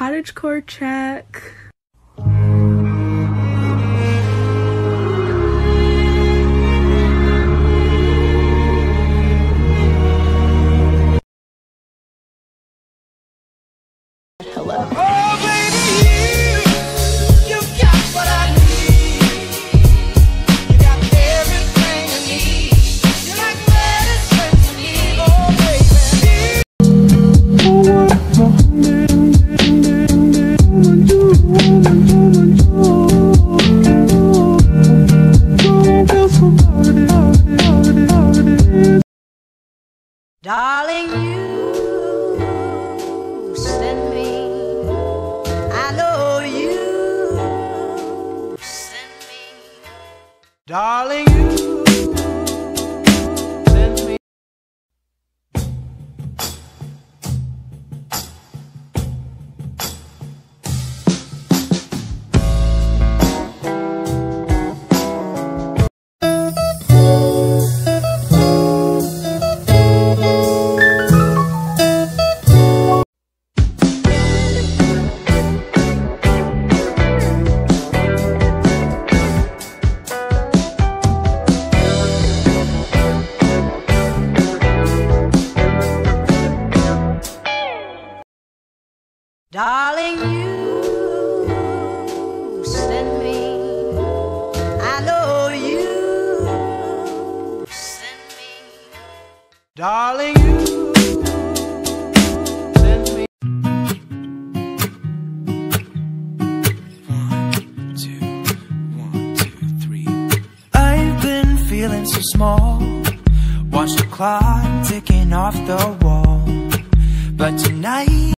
Cottagecore check. Hello. Oh, baby, you got what I need. You got everything I need. You're like medicine to me, oh, baby. Darling, you send me. I know you send me. Darling, you send me. Darling, you send me. I know you send me. Darling, you send me. 1, 2, 1, 2, 3. I've been feeling so small. Watch the clock ticking off the wall. But tonight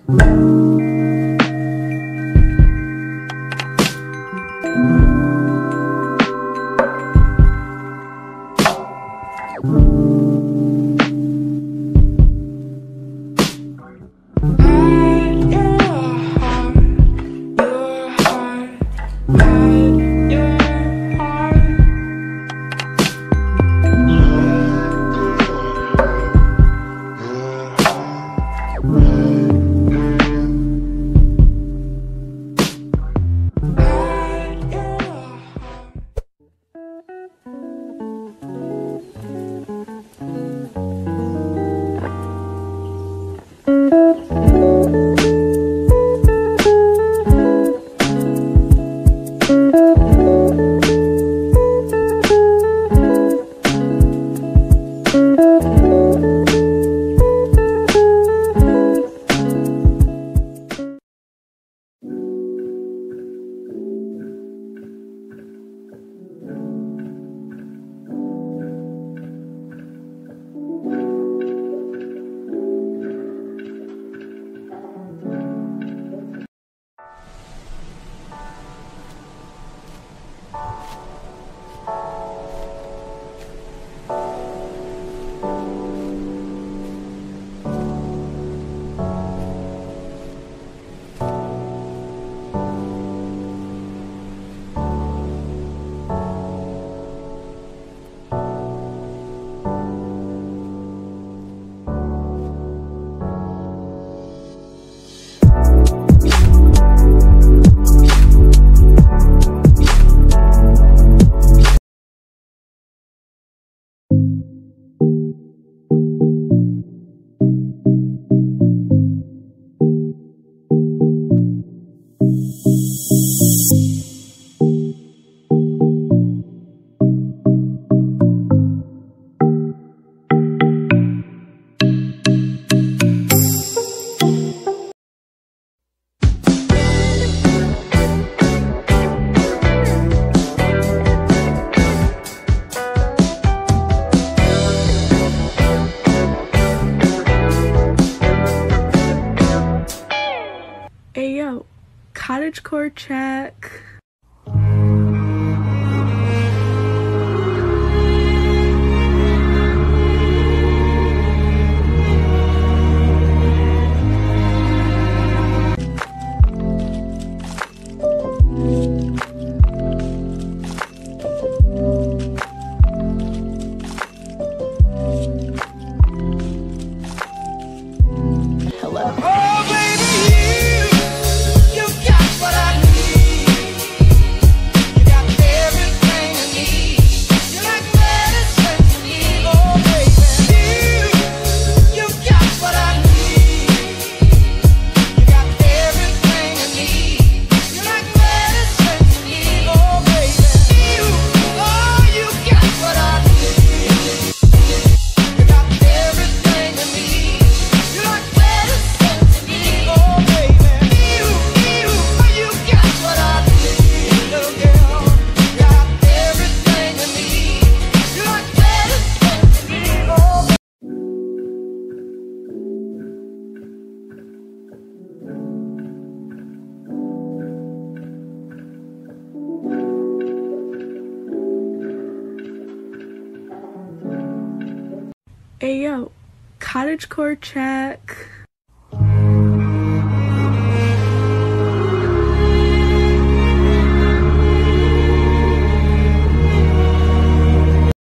Ayo, Cottagecore check. Hello. Oh, baby, you got what I need. You got everything I need. You're like medicine to me. Oh, baby, you got what I need. You got everything I need. You're like medicine to me. Oh, baby, you got what I need. You got everything I need. You're like medicine to me. Oh, baby, you got what I need. Little girl, got everything I need. You're like medicine to me. Oh, Ayo, Cottagecore check.